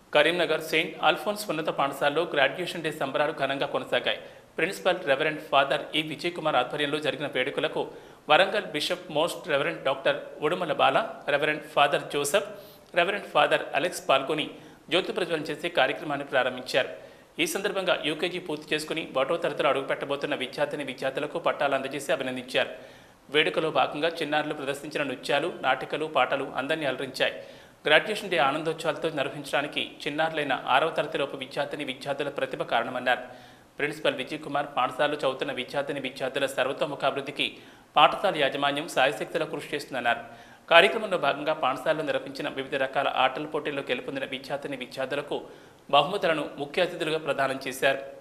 Karimnagar Saint Alphonse ఉన్నత పాఠశాలలో graduation day సంబరాలు ఘనంగా కొనసాగాయి. ప్రిన్సిపల్ రెవరెండ్ ఫాదర్ ఈ విజయ్ కుమార్ ఆధ్వర్యంలో జరిగిన వేడుకలకు Warangal bishop most reverend doctor Udumala Bala, reverend father Joseph, reverend father Alex పాల్గొని జ్యోతి ప్రజ్వలన చేసే కార్యక్రమాన్ని ప్రారంభించారు. ఈ సందర్భంగా యూకేజీ పూర్తి చేసుకుని 1వ తరగతిలో అడుగుపెట్టబోతున్న విద్యార్థులకు పట్టాలు అందజేసి అభినందించారు. వేడుకలో భాగంగా చిన్నారులు ప్రదర్శించిన నృత్యాలు, నాటికలు, పాటలు అందరినీ అలరించాయి. గ్రాడ్యుయేషన్ డే ఆనందోత్సవాలతో నిర్వహించడానికి చిన్నారులైన 6వ తరగతిలోపు విద్యార్థుల ప్రతిభ కారణమన్నారు. ప్రిన్సిపల్ విజయ్ కుమార్ పాఠశాలలో చదువుతున్న విద్యార్థుల సర్వతోముఖాభివృద్ధికి పాఠశాల యాజమాన్యం సాయశక్తుల కృషి చేస్తుందన్నారు. కార్యక్రమంలో భాగంగా పాఠశాలలో నిర్వహించిన వివిధ రకాల ఆటల పోటీల్లో గెలుపొందిన విద్యార్థులకు బహుమతులను ముఖ్య అతిథులుగా ప్రదానం చేశారు.